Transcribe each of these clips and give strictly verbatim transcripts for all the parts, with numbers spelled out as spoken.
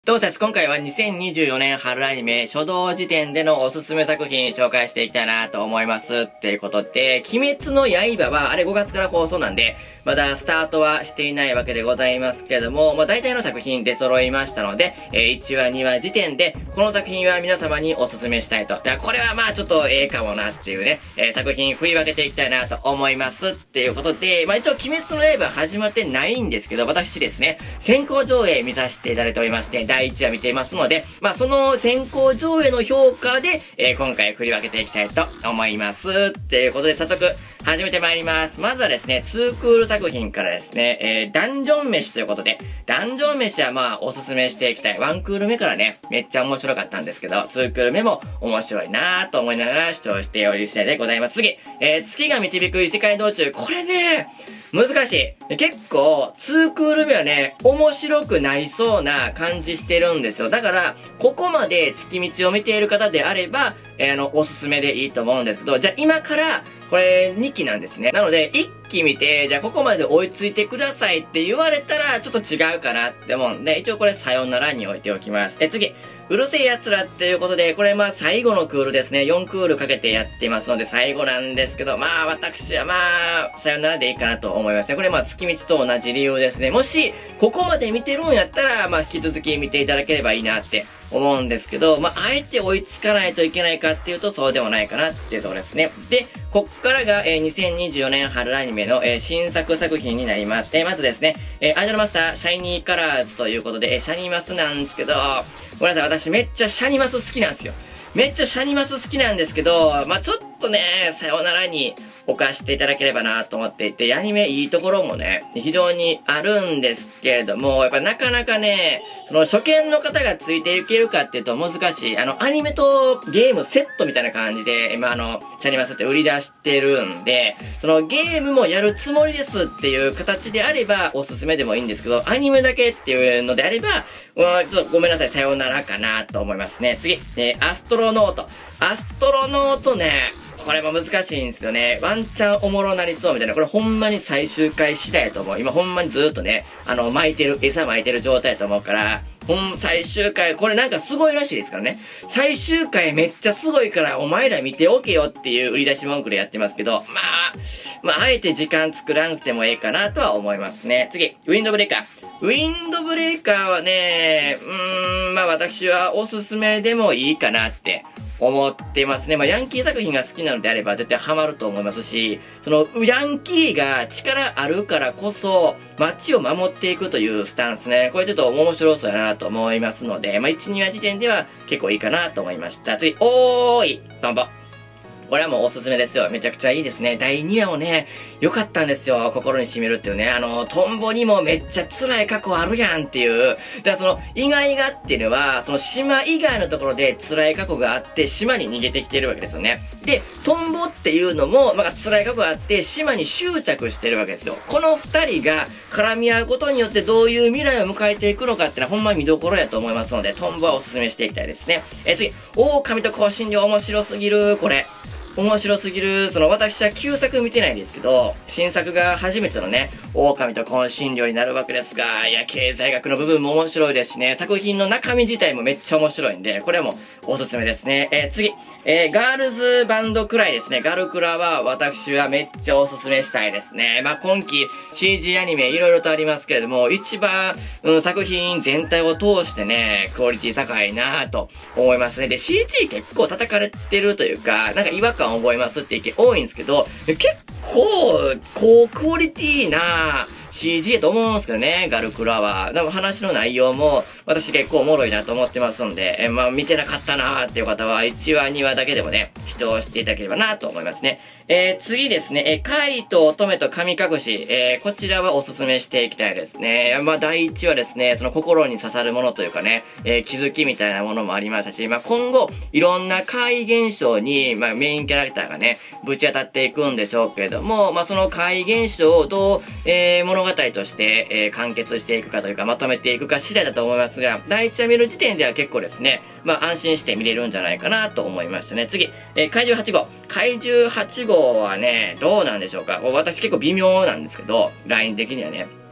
どうもです。今回はにせんにじゅうよねん春アニメ初動時点でのおすすめ作品紹介していきたいなと思います。っていうことで、鬼滅の刃はあれごがつから放送なんで、まだスタートはしていないわけでございますけれども、まあ大体の作品出揃いましたので、えー、いちわにわ時点で、この作品は皆様におすすめしたいと。だこれはまあちょっとええかもなっていうね、えー、作品振り分けていきたいなと思いますっていうことで、まあ一応鬼滅の刃始まってないんですけど、私ですね、先行上映見させていただいておりまして、だいいちわ見ていますので、まあその先行上映の評価で、えー、今回振り分けていきたいと思います。っていうことで早速始めてまいります。まずはですね、ツークール作品からですね、えー、ダンジョン飯ということで、ダンジョン飯はまあおすすめしていきたい。ワンクール目からね、めっちゃ面白かったんですけど、ツークール目も面白いなぁと思いながら視聴しており次第でございます。次、えー、月が導く異世界道中。これね、難しい。結構、ツークール目はね、面白くなりそうな感じしてるんですよ。だから、ここまで月道を見ている方であれば、えー、あの、おすすめでいいと思うんですけど、じゃあ今から、これにきなんですね。なので、いっき見て、じゃあここまで追いついてくださいって言われたら、ちょっと違うかなって思うんで、一応これさよならに置いておきます。え、次。うるせえ奴らっていうことで、これまあ最後のクールですね。よんクールかけてやってますので最後なんですけど、まあ私はまあ、さよならでいいかなと思いますね。これまあ月道と同じ理由ですね。もし、ここまで見てるんやったら、まあ引き続き見ていただければいいなって思うんですけど、まああえて追いつかないといけないかっていうとそうでもないかなっていうところですね。で、こっからが、えー、にせんにじゅうよねん春アニメの、えー、新作作品になります。えー、まずですね、えー、アイドルマスターシャイニーカラーズということで、えー、シャニマスなんですけど、ごめんなさい、私めっちゃシャニマス好きなんですよ。めっちゃシャニマス好きなんですけど、まあ、ちょっとね、さよならに置かしていただければなと思っていて、アニメいいところもね、非常にあるんですけれども、やっぱなかなかね、その初見の方がついていけるかっていうと難しい。あの、アニメとゲームセットみたいな感じで、今あの、シャニマスって売り出してるんで、そのゲームもやるつもりですっていう形であればおすすめでもいいんですけど、アニメだけっていうのであれば、ちょっとごめんなさい、さよならかなと思いますね。次、えー、アストロノート。アストロノートね、これも難しいんですよね。ワンチャンおもろなりそうみたいな。これほんまに最終回次第やと思う。今ほんまにずーっとね、あの、巻いてる、餌巻いてる状態やと思うから、ほん、最終回、これなんかすごいらしいですからね。最終回めっちゃすごいから、お前ら見ておけよっていう売り出し文句でやってますけど、まあ、まあ、あえて時間作らなくてもええかなとは思いますね。次、ウィンドブレイカー。ウィンドブレイカーはね、うーん、まあ私はおすすめでもいいかなって思ってますね。まあヤンキー作品が好きなのであれば絶対ハマると思いますし、そのヤンキーが力あるからこそ街を守っていくというスタンスね。これちょっと面白そうやなと思いますので、まあいち、にわ時点では結構いいかなと思いました。次、おーい、トンボ。これはもうおすすめですよ。めちゃくちゃいいですね。だいにわもね、良かったんですよ。心に染みるっていうね。あの、トンボにもめっちゃ辛い過去あるやんっていう。だからその、意外がっていうのは、その島以外のところで辛い過去があって、島に逃げてきてるわけですよね。で、トンボっていうのも、まあ、辛い過去があって、島に執着してるわけですよ。この二人が絡み合うことによってどういう未来を迎えていくのかっていうのはほんま見どころやと思いますので、トンボはおすすめしていきたいですね。え、次、狼と香辛料面白すぎる、これ。面白すぎる、その私は旧作見てないんですけど、新作が初めてのね、狼と香辛料になるわけですが、いや、経済学の部分も面白いですしね、作品の中身自体もめっちゃ面白いんで、これもおすすめですね。えー、次、えー、ガールズバンドくらいですね。ガルクラは私はめっちゃおすすめしたいですね。まあ、今期 シージー アニメいろいろとありますけれども、一番、うん、作品全体を通してね、クオリティ高いなぁと思いますね。で、シージー 結構叩かれてるというか、なんか違和感覚えますって意見多いんですけど、結構、高クオリティな シージー やと思うんですけどね、ガルクラは。でも話の内容も私結構おもろいなと思ってますんで、えまあ見てなかったなーっていう方はいちわにわだけでもね、視聴していただければなと思いますね。えー、次ですね、えー、カイと乙女と神隠し、えー、こちらはおすすめしていきたいですね。まあだいいちわですね、その心に刺さるものというかね、えー、気づきみたいなものもありましたし、まあ今後、いろんな怪現象に、まあメインキャラクターがね、ぶち当たっていくんでしょうけれども、まあその怪現象をどう、えー、物語として、えー、完結していくかというか、まとめていくか次第だと思いますが、だいいちわ見る時点では結構ですね、まあ安心して見れるんじゃないかなと思いましたね。次、えー、怪獣はち号。怪獣はち号はね、どうなんでしょうか。私結構微妙なんですけど、ライン的にはね。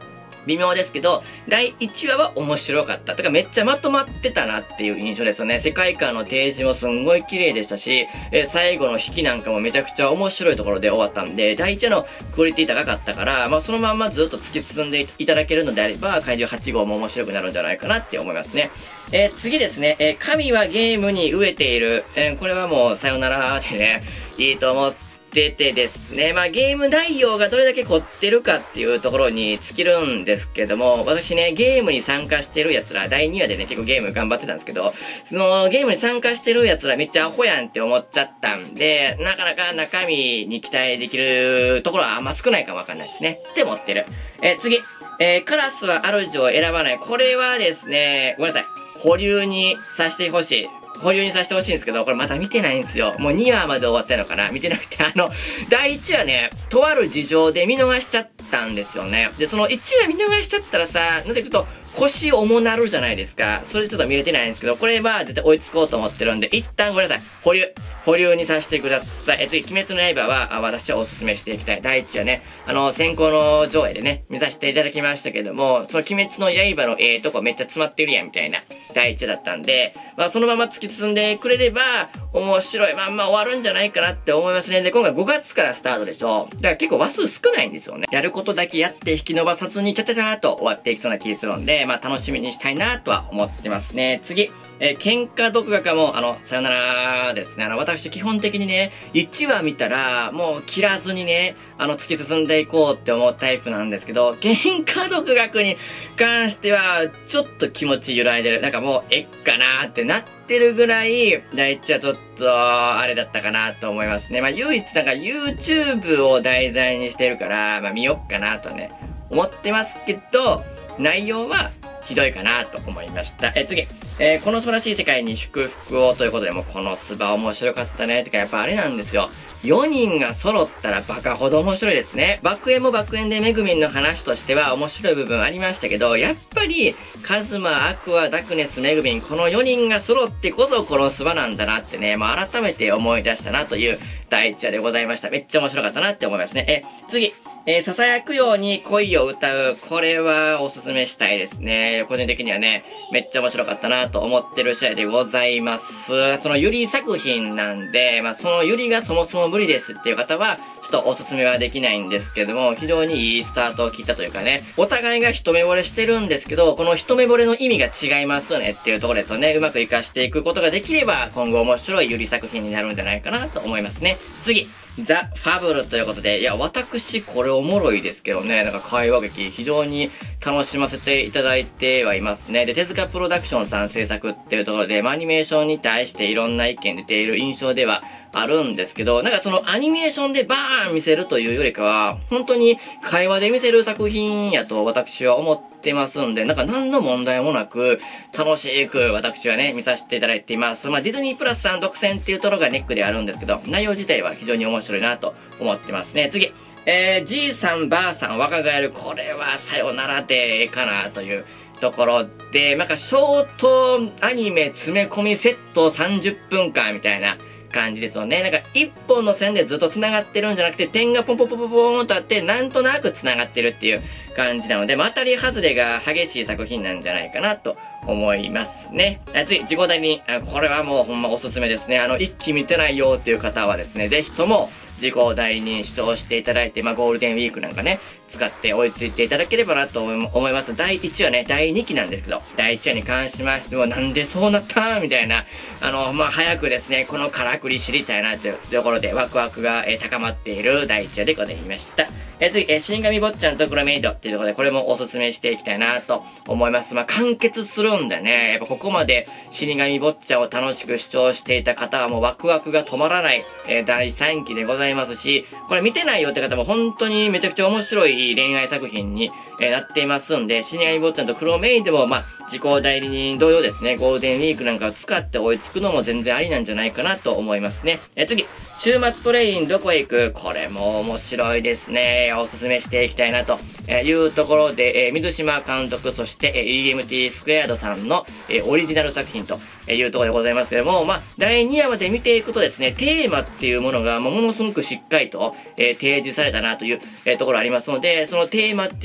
微妙ですけど、だいいちわは面白かった。とかめっちゃまとまってたなっていう印象ですよね。世界観の提示もすんごい綺麗でしたし、えー、最後の引きなんかもめちゃくちゃ面白いところで終わったんで、だいいちわのクオリティ高かったから、まあそのまんまずっと突き進んでいただけるのであれば、怪獣はち号も面白くなるんじゃないかなって思いますね。えー、次ですね、えー、神はゲームに飢えている。えー、これはもうさよならでね、いいと思って、出てですね、まあゲーム内容がどれだけ凝ってるかっていうところに尽きるんですけども、私ね、ゲームに参加してる奴ら、だいにわでね、結構ゲーム頑張ってたんですけど、そのゲームに参加してる奴らめっちゃアホやんって思っちゃったんで、なかなか中身に期待できるところはあんま少ないかもわかんないですね。って思ってる。えー、次。えー、カラスは主を選ばない。これはですね、ごめんなさい。保留にさせてほしい。保留にさせてほしいんですけど、これまだ見てないんですよ。もうにわまで終わったのかな見てなくて、あの、だいいちわね、とある事情で見逃しちゃったんですよね。で、そのいちわ見逃しちゃったらさ、なんでちょっと腰重なるじゃないですか。それでちょっと見れてないんですけど、これは絶対追いつこうと思ってるんで、一旦ごめんなさい。保留。保留にさせてください。え、次、鬼滅の刃は、あ私はおすすめしていきたい。だいいちわね、あの、先行の上映でね、見させていただきましたけども、その鬼滅の刃のええとこめっちゃ詰まってるやん、みたいな、だいいちわだったんで、まあ、そのまま突き進んでくれれば、面白いまんま終わるんじゃないかなって思いますね。で、今回ごがつからスタートでしょ。だから結構話数少ないんですよね。やることだけやって引き伸ばさずに、ちゃちゃちゃーっと終わっていきそうな気がするんで、まあ、楽しみにしたいなとは思ってますね。次。えー、喧嘩独学も、あの、さよならですね。あの、私基本的にね、いちわ見たら、もう切らずにね、あの、突き進んでいこうって思うタイプなんですけど、喧嘩独学に関しては、ちょっと気持ち揺らいでる。なんかもう、えっかなーってなってるぐらい、だいいちわちょっと、あれだったかなと思いますね。まあ、唯一なんか YouTube を題材にしてるから、まあ、見よっかなとね、思ってますけど、内容は、ひどいかなと思いました。え、次。えー、この素晴らしい世界に祝福をということで、もうこのスバ面白かったね。てかやっぱあれなんですよ。よにんが揃ったらバカほど面白いですね。爆炎も爆炎でめぐみんの話としては面白い部分ありましたけど、やっぱり、カズマ、アクア、ダクネス、めぐみん、このよにんが揃ってこそこのスバなんだなってね、まあ改めて思い出したなというだいいちわでございました。めっちゃ面白かったなって思いますね。え、次。えー、囁くように恋を歌う。これはおすすめしたいですね。個人的にはね、めっちゃ面白かったなと思ってる試合でございます。そのユリ作品なんで、まあ、そのユリがそもそも無理ですっていう方は、ちょっとおすすめはできないんですけども、非常にいいスタートを切ったというかね、お互いが一目惚れしてるんですけど、この一目惚れの意味が違いますよねっていうところですよね。うまく活かしていくことができれば、今後面白いユリ作品になるんじゃないかなと思いますね。次。ザ・ファブルということで、いや、私、これおもろいですけどね、なんか会話劇、非常に楽しませていただいてはいますね。で、手塚プロダクションさん制作っていうところで、アニメーションに対していろんな意見出ている印象ではあるんですけど、なんかそのアニメーションでバーン見せるというよりかは、本当に会話で見せる作品やと私は思ってますんで、なんか何の問題もなく、楽しく私はね、見させていただいています。まあ、ディズニープラスさん独占っていうところがネックであるんですけど、内容自体は非常に面白いなと思ってますね。次。えー、じいさんばあさん若返る。これはさよならでええかなというところで、なんかショートアニメ詰め込みセットさんじゅっぷんかんみたいな感じですよね。なんか一本の線でずっと繋がってるんじゃなくて、点がポンポンポンポンポンとあって、なんとなく繋がってるっていう感じなので、まあ、当たり外れが激しい作品なんじゃないかなと思いますね。あ、次、自己代理人。あ、これはもうほんまおすすめですね。あの、一期見てないよっていう方はですね、ぜひとも、自己代理人主張していただいて、まあ、ゴールデンウィークなんかね、使って追いついていただければなと思います。だいいちわね、だいにきなんですけど、だいいちわに関しましても、なんでそうなったみたいな、あの、まあ、早くですね、このからくり知りたいなというところで、ワクワクが、えー、高まっているだいいちわでございました。えー、次、えー、死神坊ちゃんとクロメイドっていうところで、これもおすすめしていきたいなと思います。まあ、完結するんでね、やっぱここまで死神坊ちゃんを楽しく視聴していた方はもうワクワクが止まらない、えー、だいさんきでございますし、これ見てないよって方も本当にめちゃくちゃ面白い恋愛作品に、えー、なっていますんで、死神坊ちゃんとクロメイドも、まあ、自己代理人同様ですね、ゴールデンウィークなんかを使って追いつくのも全然ありなんじゃないかなと思いますね。えー、次、週末トレインどこへ行く？これも面白いですね。おすすめしていきたいなというところで、えー、水島監督、そして、えー、イーエムティー スクエアードさんの、えー、オリジナル作品というところでございますけども、まあ、だいにわまで見ていくとですね、テーマっていうものがものすごくしっかりと、えー、提示されたなという、えー、ところありますので、そのテーマっていうのを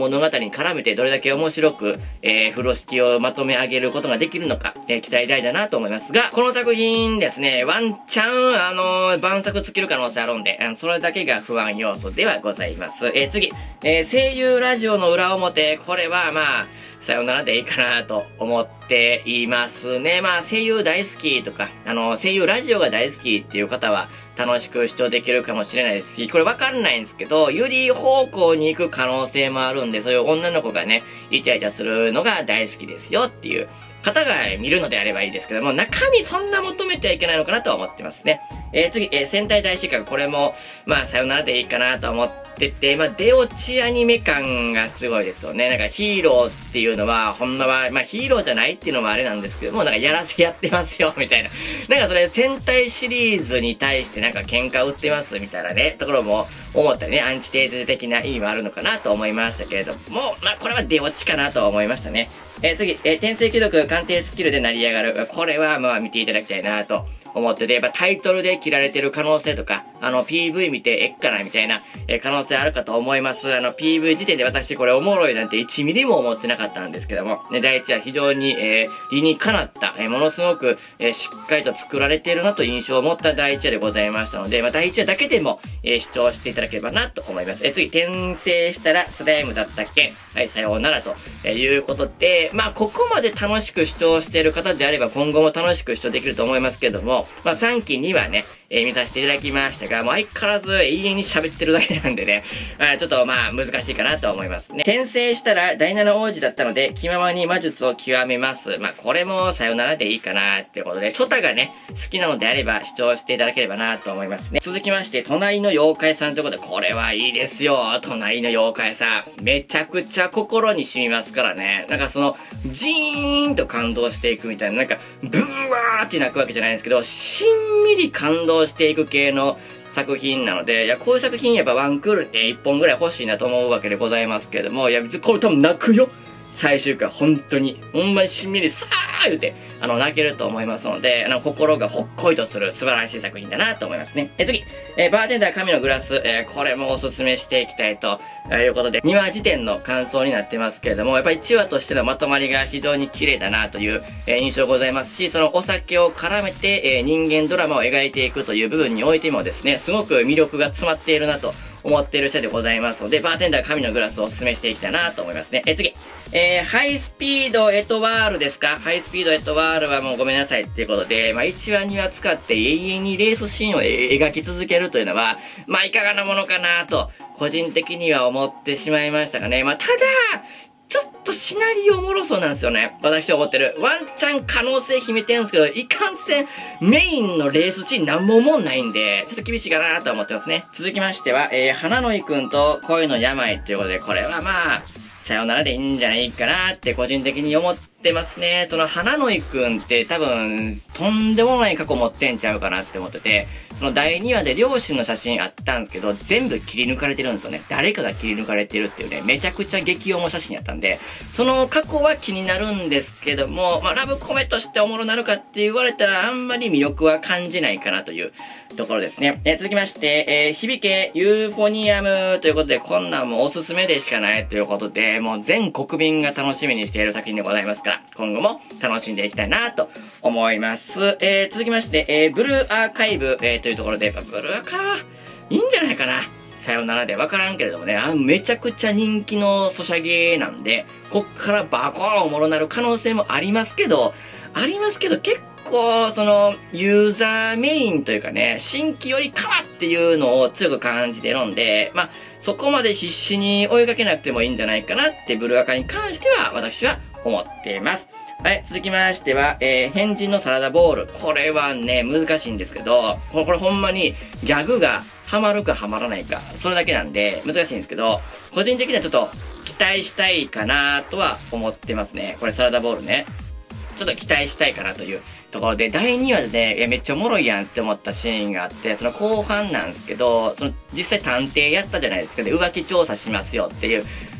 物語に絡めてどれだけ面白く、えー、風呂敷をまとめ上げることができるのか、えー、期待大だなと思いますが、この作品ですね、ワンチャン、あのー、晩作尽きる可能性あるんで、あのそれだけが不安要素ではございます。えー、次、えー、声優ラジオの裏表、これはまあ、さよならでいいかなと思っていますね。まあ声優大好きとか、あの声優ラジオが大好きっていう方は楽しく視聴できるかもしれないですし、これわかんないんですけど、より方向に行く可能性もあるんで、そういう女の子がね、イチャイチャするのが大好きですよっていう方が見るのであればいいですけども、中身そんな求めてはいけないのかなとは思ってますね。えー、次、えー、戦隊大失格、これも、まあさよならでいいかなと思ってて、まあ出落ちアニメ感がすごいですよね。なんかヒーローっていうのは、ほんまは、まあヒーローじゃないっていうのもあれなんですけども、なんかやらせやってますよ、みたいな。なんかそれ戦隊シリーズに対してなんか喧嘩売ってますみたいなね、ところも思ったりね、アンチテーゼ的な意味もあるのかなと思いましたけれども、まあこれは出落ちかなと思いましたね。えー、次、えー、転生貴族鑑定スキルで成り上がる。これはまあ見ていただきたいなと思ってて、やっぱタイトルで切られてる可能性とか、あの ピーブイ 見てえっかなみたいな、えー、可能性あるかと思います。あの ピーブイ 時点で私これおもろいなんていちミリも思ってなかったんですけども、ね、第一は非常に、えー、理にかなった、えー、ものすごく、えー、しっかりと作られているなと印象を持った第一話でございましたので、まあ第一話だけでも、えー、視聴していただければなと思います。えー、次、転生したらスライムだったっけ？はい、さようならと、えー、いうことで、まあここまで楽しく視聴している方であれば今後も楽しく視聴できると思いますけども、まあさんきにはね、えー、見させていただきましたが、もう相変わらず永遠に喋ってるだけなんでね、あちょっとまあ難しいかなと思いますね。転生したら第七王子だったので、気ままに魔術を極めます。まあこれもさよならでいいかなってことで、初太がね、好きなのであれば視聴していただければなと思いますね。続きまして、隣の妖怪さんということで、これはいいですよ。隣の妖怪さん。めちゃくちゃ心に染みますからね。なんかその、ジーンと感動していくみたいな、なんか、ブワーって泣くわけじゃないんですけど、しんみり感動していく系の作品なので、いや、こういう作品やっぱワンクールでいっぽんぐらい欲しいなと思うわけでございますけれども、いや、別にこれ多分泣くよ。最終回、本当に。ほんまにしんみりさー言うて、あの、泣けると思いますので、あの、心がほっこりとする素晴らしい作品だなと思いますね。え、次。えー、バーテンダー神のグラス。えー、これもおすすめしていきたいということで、にわ時点の感想になってますけれども、やっぱりいちわとしてのまとまりが非常に綺麗だなという、えー、印象ございますし、そのお酒を絡めて、えー、人間ドラマを描いていくという部分においてもですね、すごく魅力が詰まっているなと思っている人でございますので、バーテンダー神のグラスをおすすめしていきたいなと思いますね。え、次。えー、ハイスピードエトワールですか？ハイスピードエトワールはもうごめんなさいっていうことで、まあいちわにわ使って永遠にレースシーンを描き続けるというのは、まあいかがなものかなと、個人的には思ってしまいましたがね。まあただ、ちょっとシナリオおもろそうなんですよね。私は思ってる。ワンチャン可能性秘めてるんですけど、いかんせんメインのレースシーンなんも思んないんで、ちょっと厳しいかなと思ってますね。続きましては、えー、花の井くんと恋の病っていうことで、これはまあ、さよならでいいんじゃないかなって個人的に思ってますね。その花の井くんって多分、とんでもない過去持ってんちゃうかなって思ってて、そのだいにわで両親の写真あったんですけど、全部切り抜かれてるんですよね。誰かが切り抜かれてるっていうね、めちゃくちゃ激重写真やったんで、その過去は気になるんですけども、まあ、ラブコメとしておもろなるかって言われたら、あんまり魅力は感じないかなというところですね。えー、続きまして、えー、響けユーフォニアムということで、こんなんもおすすめでしかないということで、もう全国民が楽しみにしている作品でございますから、今後も楽しんでいきたいなと思います。えー、続きまして、えー、ブルーアーカイブ、えー、というところで、ブルーアーかいいんじゃないかな。さよならでわからんけれどもね、あめちゃくちゃ人気のソシャゲなんで、こっからバコーンおもろなる可能性もありますけど、ありますけど結構そのユーザーメインというかね、新規よりかはっていうのを強く感じてるんで、まあそこまで必死に追いかけなくてもいいんじゃないかなってブルーアカに関しては私は思っています。はい、続きましては、えー、変人のサラダボール。これはね、難しいんですけど、これ、これほんまにギャグがハマるかハマらないか、それだけなんで難しいんですけど、個人的にはちょっと期待したいかなとは思ってますね。これサラダボールね。ちょっと期待したいかなというところで、だいにわでね、いやめっちゃおもろいやんって思ったシーンがあって、その後半なんですけど、その実際探偵やったじゃないですか。で、浮気調査しますよっていう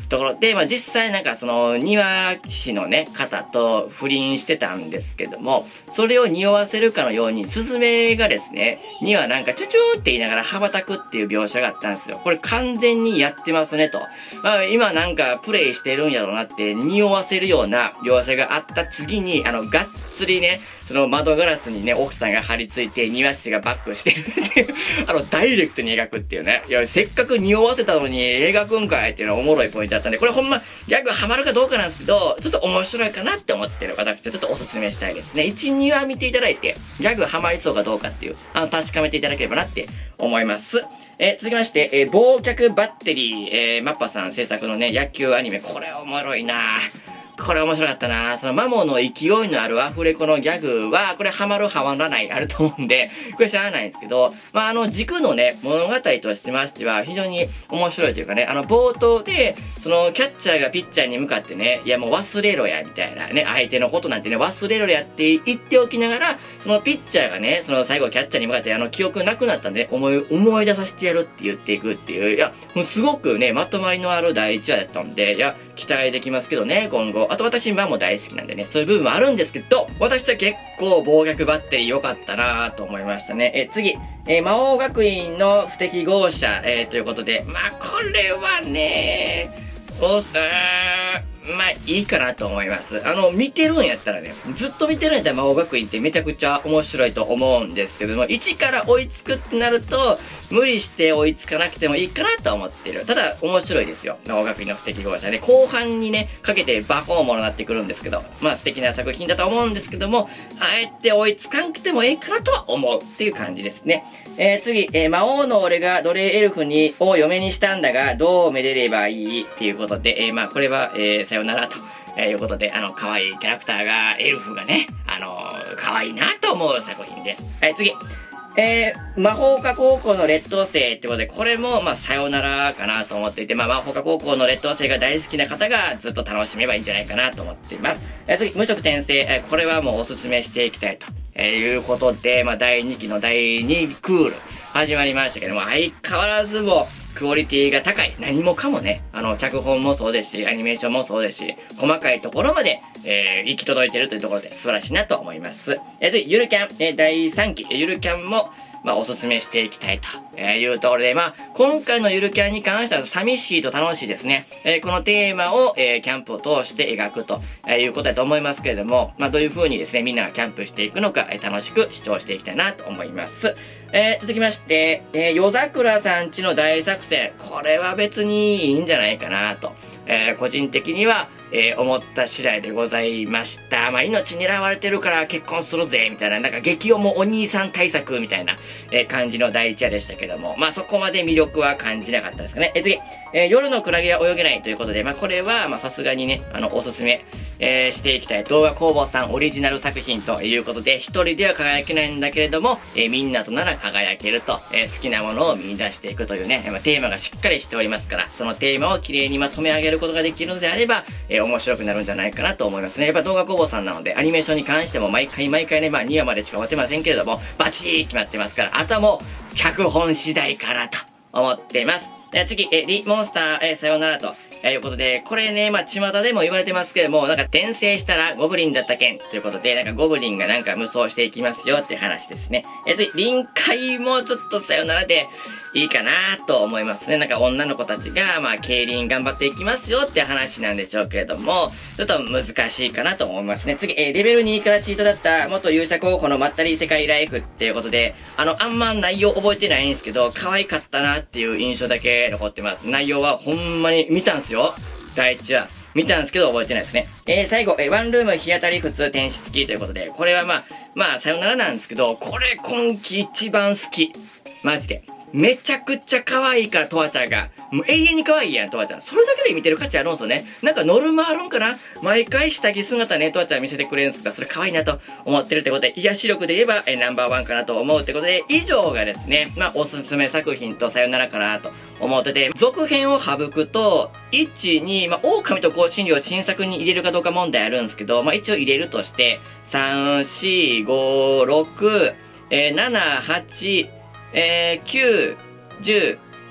ところで、まあ実際なんかその庭師のね、方と不倫してたんですけども、それを匂わせるかのように、スズメがですね、庭なんかチュチューって言いながら羽ばたくっていう描写があったんですよ。これ完全にやってますねと。まあ今なんかプレイしてるんやろうなって匂わせるような描写があった次に、あの、がっつりね、その窓ガラスにね、奥さんが張り付いて庭師がバックしてるっていう、あの、ダイレクトに描くっていうね。いや、せっかく匂わせたのに描くんかいっていうのはおもろいポイントだったんで、これほんま、ギャグハマるかどうかなんですけど、ちょっと面白いかなって思ってる私、ちょっとおすすめしたいですね。いち、にわ見ていただいて、ギャグハマりそうかどうかっていう、あの、確かめていただければなって思います。えー、続きまして、えー、忘却バッテリー、えー、マッパさん制作のね、野球アニメ、これおもろいなぁ。これ面白かったな。そのマモの勢いのあるアフレコのギャグは、これハマるハマらないあると思うんで、これ知らないんですけど、まあ、あの軸のね、物語としましては非常に面白いというかね、あの冒頭で、そのキャッチャーがピッチャーに向かってね、いやもう忘れろや、みたいなね、相手のことなんてね、忘れろやって言っておきながら、そのピッチャーがね、その最後キャッチャーに向かってあの記憶なくなったんで、思い、思い出させてやるって言っていくっていう、いや、もうすごくね、まとまりのある第一話だったんで、いや、期待できますけどね、今後。あと私、マモ大好きなんでね、そういう部分もあるんですけど、私は結構忘却バッテリー良かったなぁと思いましたね。え、次、えー、魔王学院の不適合者、えー、ということで、まあ、これはね、お、ー、まあ、いいかなと思います。あの、見てるんやったらね、ずっと見てるんやったら魔王学院ってめちゃくちゃ面白いと思うんですけども、一から追いつくってなると、無理して追いつかなくてもいいかなと思ってる。ただ、面白いですよ。魔王学院の不適合者ね。後半にね、かけてバコーンものになってくるんですけど、まあ素敵な作品だと思うんですけども、あえて追いつかんくてもいいかなとは思うっていう感じですね。えー、次、えー、魔王の俺が奴隷エルフに、を嫁にしたんだが、どうめでればいいっていうことで、えー、まあこれは、えー、さよならと。えー、いうことで、あの、可愛いキャラクターが、エルフがね、あのー、可愛いなと思う作品です。はい、次。えー、魔法科高校の劣等生ってことで、これも、まあ、さよならかなと思っていて、まあ、魔法科高校の劣等生が大好きな方がずっと楽しめばいいんじゃないかなと思っています。えー、次、無職転生、えー、これはもうおすすめしていきたいと。えー、いうことで、まあ、だいにきのだいにクール、始まりましたけども、相変わらずも、クオリティが高い。何もかもね。あの、脚本もそうですし、アニメーションもそうですし、細かいところまで、えー、行き届いてるというところで素晴らしいなと思います。えー、次、ゆるキャン、えー、だいさんき、ゆるキャンも、まあ、おすすめしていきたいと、えー、いうところで、まあ、今回のゆるキャンに関しては寂しいと楽しいですね。えー、このテーマを、えー、キャンプを通して描くと、えー、いうことだと思いますけれども、まあ、どういう風にですね、みんながキャンプしていくのか、えー、楽しく視聴していきたいなと思います。えー、続きまして、えー、夜桜さんちの大作戦。これは別にいいんじゃないかなと。えー、個人的には、えー、思った次第でございました。まあ、命狙われてるから結婚するぜ、みたいな、なんか激重お兄さん対策みたいな、えー、感じの第一話でしたけども、まあ、そこまで魅力は感じなかったですかね。えー、次、えー、夜のクラゲは泳げないということで、まあ、これは、まあ、さすがにね、あの、おすすめ、えー、していきたい動画工房さんオリジナル作品ということで、一人では輝けないんだけれども、えー、みんなとなら輝けると、えー、好きなものを見出していくというね、まあ、テーマがしっかりしておりますから、そのテーマを綺麗にまとめ上げることができるのであれば、えー、面白くなるんじゃないかなと思いますね。やっぱ動画工房さんなので、アニメーションに関しても毎回毎回ね、まあにわまでしか終わってませんけれども、バチー決まってますから、あとはもう、脚本次第かなと思っています。えー、次、えー、リモンスター、えー、さよならと。ということで、これね、まあ、巷でも言われてますけども、なんか転生したらゴブリンだったけんということで、なんかゴブリンがなんか無双していきますよっていう話ですね。え、次、臨海もちょっとさよならでいいかなと思いますね。なんか女の子たちが、まあ、競輪頑張っていきますよって話なんでしょうけれども、ちょっと難しいかなと思いますね。次、え、レベルにからチートだった元勇者候補のまったり世界ライフっていうことで、あの、あんま内容覚えてないんですけど、可愛かったなっていう印象だけ残ってます。内容はほんまに見たんすよ。だいいちわ見たんですけど覚えてないですね。えー、最後、えー、ワンルーム日当たり普通天使付きということで、これはまあ、まあ、さよならなんですけど、これ今季一番好き。マジで。めちゃくちゃ可愛いから、トワちゃんが。もう永遠に可愛いやん、トワちゃん。それだけで見てる価値あるんすよね。なんかノルマあるんかな毎回下着姿ね、トワちゃん見せてくれるんですけど、それ可愛いなと思ってるってことで、癒し力で言えば、えー、ナンバーワンかなと思うってことで、以上がですね、まあ、おすすめ作品とさよならかなと思ってて、続編を省くと、いち、に、まあ、狼と香辛料新作に入れるかどうか問題あるんですけど、まあ、一応入れるとして、さん、よん、ご、ろく、えー、なな、はち、えー、きゅう、じゅう、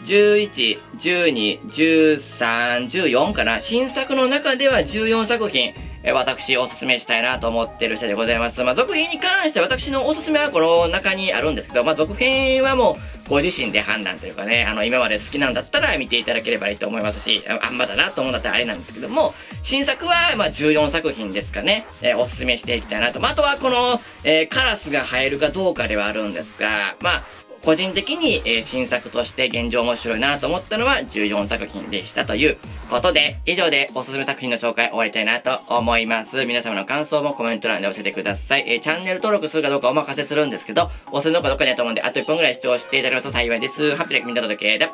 じゅういち、じゅうに、じゅうさん、じゅうよんかな。新作の中ではじゅうよんさく品、え私おすすめしたいなと思ってる次第でございます。まあ、続編に関して私のおすすめはこの中にあるんですけど、まあ、続編はもうご自身で判断というかね、あの、今まで好きなんだったら見ていただければいいと思いますし、あんまだなと思うんだったらあれなんですけども、新作は、まあ、じゅうよんさく品ですかね、えー、おすすめしていきたいなと。まあ、あとはこの、えー、カラスが入るかどうかではあるんですが、まあ、個人的に、えー、新作として現状面白いなと思ったのはじゅうよんさく品でしたということで、以上でおすすめ作品の紹介終わりたいなと思います。皆様の感想もコメント欄で教えてください。えー、チャンネル登録するかどうかお任せするんですけど、おすすめのかどうかにやと思うんで、あといっぷんぐらい視聴していただけますと幸いです。ハッピーなみんなの時計で。